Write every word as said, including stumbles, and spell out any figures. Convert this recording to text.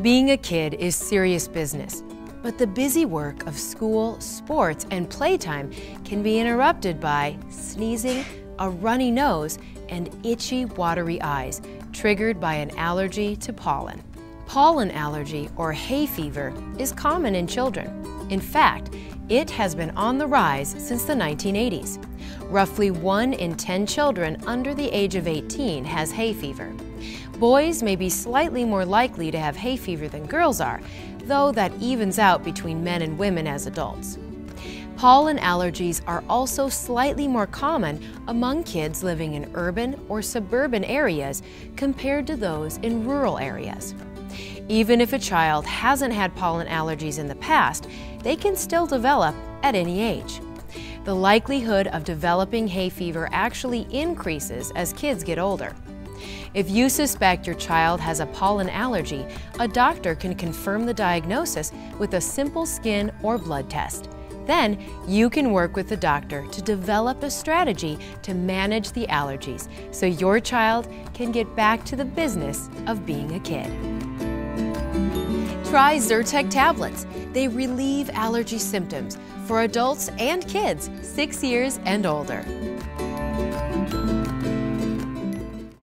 Being a kid is serious business, but the busy work of school, sports, and playtime can be interrupted by sneezing, a runny nose, and itchy, watery eyes, triggered by an allergy to pollen. Pollen allergy, or hay fever, is common in children. In fact, it has been on the rise since the nineteen eighties. Roughly one in ten children under the age of eighteen has hay fever. Boys may be slightly more likely to have hay fever than girls are, though that evens out between men and women as adults. Pollen allergies are also slightly more common among kids living in urban or suburban areas compared to those in rural areas. Even if a child hasn't had pollen allergies in the past, they can still develop at any age. The likelihood of developing hay fever actually increases as kids get older. If you suspect your child has a pollen allergy, a doctor can confirm the diagnosis with a simple skin or blood test. Then, you can work with the doctor to develop a strategy to manage the allergies so your child can get back to the business of being a kid. Try ZYRTEC tablets. They relieve allergy symptoms for adults and kids six years and older.